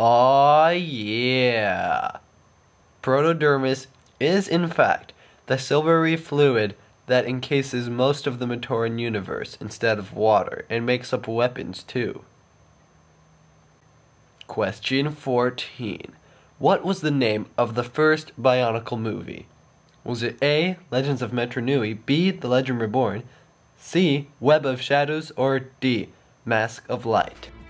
Aw, yeah. Protodermis is, in fact, the silvery fluid that encases most of the Matoran universe instead of water, and makes up weapons too. Question 14. What was the name of the first Bionicle movie? Was it A. Legends of Metro Nui, B. The Legend Reborn, C. Web of Shadows, or D. Mask of Light?